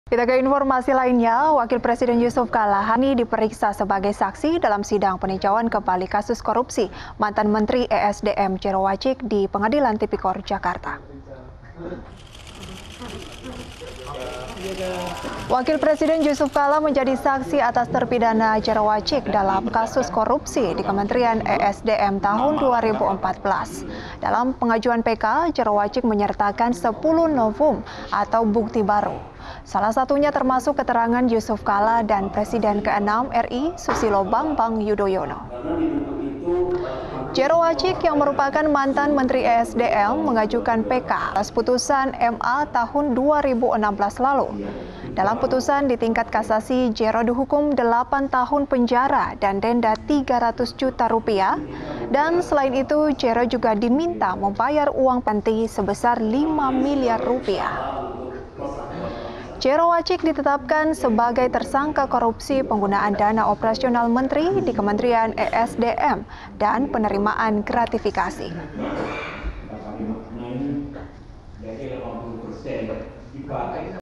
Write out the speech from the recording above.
Kita ke informasi lainnya, Wakil Presiden Yusuf Kala hari ini diperiksa sebagai saksi dalam sidang peninjauan kembali kasus korupsi mantan Menteri ESDM Jero Wacik di Pengadilan Tipikor Jakarta. Wakil Presiden Yusuf Kala menjadi saksi atas terpidana Jero Wacik dalam kasus korupsi di Kementerian ESDM tahun 2014. Dalam pengajuan PK, Jero Wacik menyertakan 10 novum atau bukti baru. Salah satunya termasuk keterangan Yusuf Kala dan Presiden ke-6 RI Susilo Bambang Yudhoyono. Jero Wacik yang merupakan mantan Menteri ESDM mengajukan PK atas putusan MA tahun 2016 lalu. Dalam putusan di tingkat kasasi, Jero dihukum 8 tahun penjara dan denda 300 juta rupiah. Dan selain itu, Jero juga diminta membayar uang panti sebesar 5 miliar rupiah. Jero Wacik ditetapkan sebagai tersangka korupsi penggunaan dana operasional menteri di Kementerian ESDM dan penerimaan gratifikasi.